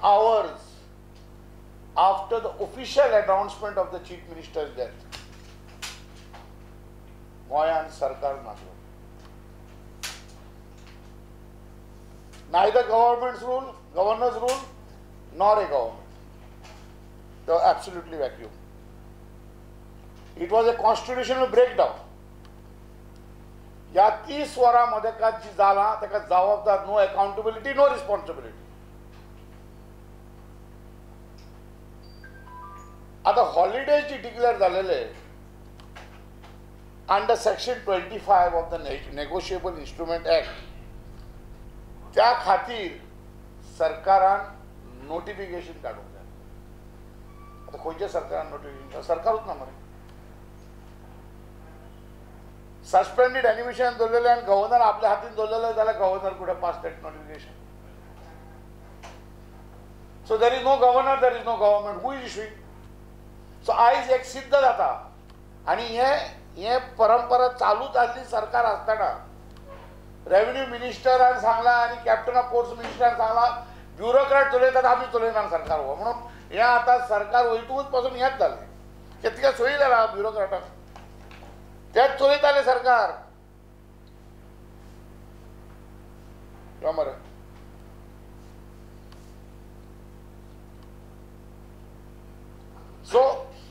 hours after the official announcement of the Chief Minister's death, गोंयान सरकार नासलो. Neither government's rule, governor's rule, nor a government. They were absolutely vacuum. It was a constitutional breakdown. या 30 वरांमध्ये जी जाला ताका जबाबदार, no accountability, no responsibility. आता holidays जी declare झालेले under section 25 of the negotiable instrument act, त्या खातीर सरकारान नोटिफिकेशन काढूंक जाय. आता खंयच्या सरकारान नोटिफिकेशन? सरकारूच ना मरे. सस्पेंडेड एनिमेशन दवरलेले आनी गव्हर्नर आपल्या हातीन दवरलेले जाल्यार governor could pass that notification. So there is no governor, there is no government. Who is issuing? So आयज एक सिद्ध जाता. आनी हे परंपरा चालू जाल्ली सरकार आसतना रेव्हेन्यू मिनिस्टरान सांगला आनी कॅप्टन ऑफ पोर्ट्स मिनिस्टरान सांगला ब्युरोक्रेट चलयतात, आमी चलयना सरकार हो म्हणून. हे आतां सरकार वयतूच पासून हेच जालें. कितके सोयी जाला ब्युरोक्रेटाक, तेच चलयताले सरकार. मरे सो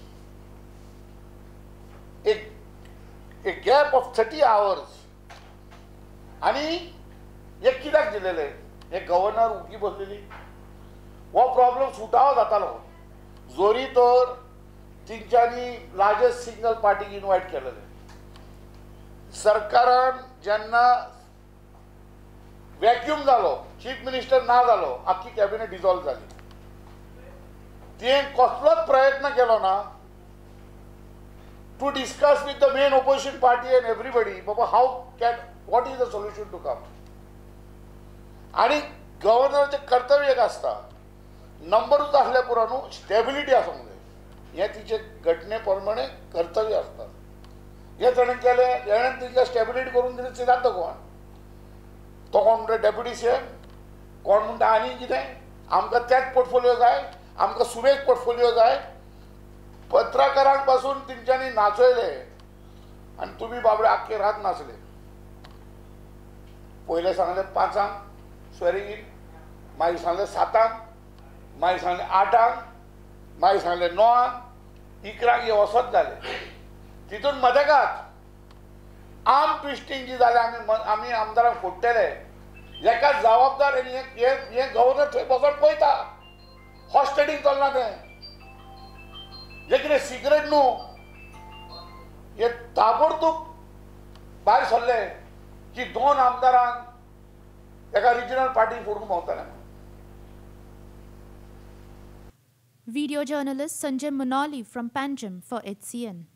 एक गॅप ऑफ 30 hours आणि एक कित्याक दिलेले? एक गव्हर्नर उगी बसलेली. हो प्रॉब्लेम सुटावो जातालो जोरी तर तेंच्यांनी लार्जस्ट सिंगल पार्टीक इन्वायट केलेले. सरकारान जेन्ना वॅक्यूम जालो, चीफ मिनिस्टर ना जालो, आख्खी कॅबिनेट डिसॉल्व जाली. तें कसलोच प्रयत्न केलो ना to discuss with the main opposition party and everybody बाबा how can, what is the solution to come. आणि गव्हर्नरचे कर्तव्य एक आसता, नंबरूच आसल्या पुरो न्हू, स्टेबिलिटी आसूंक जाय. हें तिचे घटने प्रमाणे कर्तव्य आसता. हे ताणें केलें, हेणें तिका स्टेबिलिटी करून दिली. सिद्धांत गोवन तो कोण म्हणटा डेप्युटी सीएम, कोण म्हणटा आनी कितें, आमकां तेच पोर्टफोलिओ जाय, आमकां सुबेज पोर्टफोलिओ जाय. पत्रकारांक पासून तेंच्यांनी नाचयले आनी तुमी बाबडे आख्खे रात नाचले. पयले सांगले 5 स्वेरींग इन, मागीर सांगले 7, मागीर सांगले 8, मागीर सांगले 9, 11 हे वसत जाले. तितून मदेकात आर्म ट्विस्टिंग जी जाले, आमी आमदारांक फोडटले. हेका जबाबदार हे गव्हर्नर थंय बसोन पळयता हॉस्टेडींग चलना तें. जे कितें सिक्रेट न्हू, हे ताबडतोब भायर सरले की 2 आमदारांक एका रिजनल पार्टी फोडून भोंवताले. Video journalist Sanjay Munali from Panjim for HCN.